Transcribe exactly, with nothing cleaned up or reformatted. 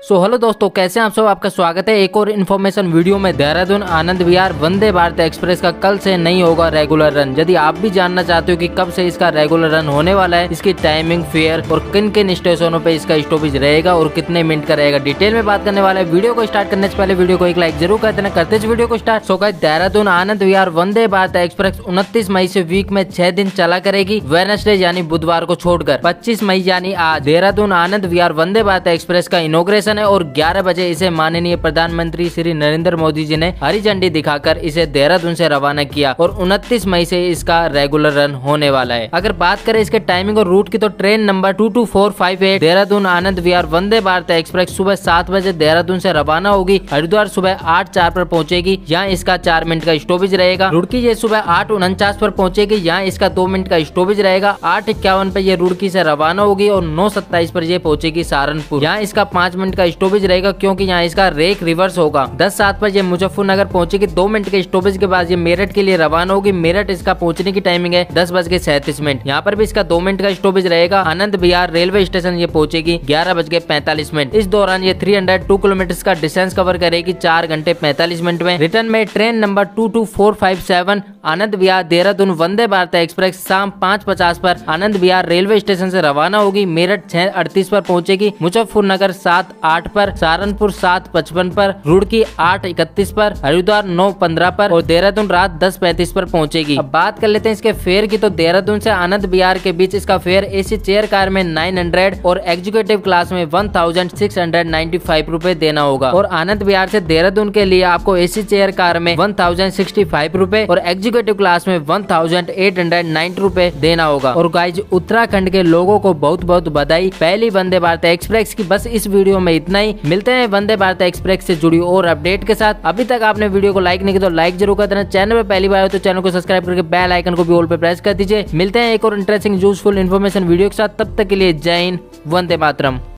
So hello दोस्तों, कैसे हैं आप सब। आपका स्वागत है एक और इन्फॉर्मेशन वीडियो में। देहरादून आनंद विहार वंदे भारत एक्सप्रेस का कल से नहीं होगा रेगुलर रन। यदि आप भी जानना चाहते हो कि कब से इसका रेगुलर रन होने वाला है, इसकी टाइमिंग, फेयर और किन किन स्टेशनों पे इसका स्टॉपेज रहेगा और कितने मिनट का रहेगा, डिटेल में बात करने वाला है। वीडियो को स्टार्ट करने से पहले वीडियो को एक लाइक जरूर कर देना। करते वीडियो को start. So guys, Dehradun Anand Vihar Vande Bharat express उनतीस मई से वीक में छह दिन चला करेगी। वेडनेसडे यानी बुधवार को छोड़कर पच्चीस मई यानी आज देहरादून आनंद विहार वंदे भारत एक्सप्रेस का इनॉग्रेशन है और ग्यारह बजे इसे माननीय प्रधानमंत्री श्री नरेंद्र मोदी जी ने हरी झंडी दिखाकर इसे देहरादून से रवाना किया और उनतीस मई से इसका रेगुलर रन होने वाला है। अगर बात करें इसके टाइमिंग और रूट की, तो train number two two four five eight Dehradun Anand Vihar Vande Bharat express सुबह सात बजे देहरादून से रवाना होगी। हरिद्वार सुबह आठ चार पर पहुंचेगी, यहाँ इसका चार मिनट का स्टॉपेज रहेगा। रुड़की ये सुबह आठ उनचास पर पहुंचेगी, यहाँ इसका दो मिनट का स्टॉपेज रहेगा। आठ इक्यावन पर ये रुड़की से रवाना होगी और नौ सत्ताईस पर ये पहुंचेगी सहारनपुर, यहाँ इसका पांच मिनट का स्टॉपेज रहेगा क्योंकि यहाँ इसका रेक रिवर्स होगा। दस सात पर ये मुजफ्फरनगर पहुंचेगी, दो मिनट के स्टॉपेज के बाद ये मेरठ के लिए रवाना होगी। मेरठ इसका पहुंचने की टाइमिंग है दस बज के सैंतीस मिनट, यहाँ पर भी इसका दो मिनट का स्टॉपेज रहेगा। आनंद विहार रेलवे स्टेशन ये पहुंचेगी ग्यारह बज के पैंतालीस मिनट। इस दौरान ये तीन सौ दो किलोमीटर का डिस्टेंस कवर करेगी चार घंटे पैंतालीस मिनट में। रिटर्न में train number two two four five seven Anand Vihar Dehradun Vande Bharat express शाम पाँच पचास पर आनंद विहार रेलवे स्टेशन से रवाना होगी। मेरठ छह अड़तीस पर पहुंचेगी, मुजफ्फरनगर सात आठ पर, सहारनपुर सात पचपन पर, रुड़की आठ इकतीस पर, हरिद्वार नौ पंद्रह पर और देहरादून रात दस पैंतीस पर पहुंचेगी। अब बात कर लेते हैं इसके फेयर की, तो देहरादून से आनंद विहार के बीच इसका फेयर एसी चेयर कार में नौ सौ और एग्जीक्यूटिव क्लास में one thousand six hundred ninety five रूपए देना होगा। और आनंद विहार से देहरादून के लिए आपको एसी चेयर कार में वन थाउजेंड सिक्सटी फाइव रूपए और एग्जीक्यूटिव क्लास में one thousand eight hundred ninety रूपए देना होगा। और गाइज, उत्तराखंड के लोगों को बहुत बहुत बधाई पहली वंदे भारत एक्सप्रेस की। बस इस वीडियो में इतना ही। मिलते हैं वंदे भारत एक्सप्रेस से जुड़ी और अपडेट के साथ। अभी तक आपने वीडियो को लाइक नहीं किया तो लाइक जरूर कर देना। चैनल पे पहली बार हो तो चैनल को सब्सक्राइब करके बेल आइकन को भी ऑल पे प्रेस कर दीजिए। मिलते हैं एक और इंटरेस्टिंग यूजफुल इन्फॉर्मेशन वीडियो के साथ। तब तक के लिए जय हिंद, वंदे मातरम।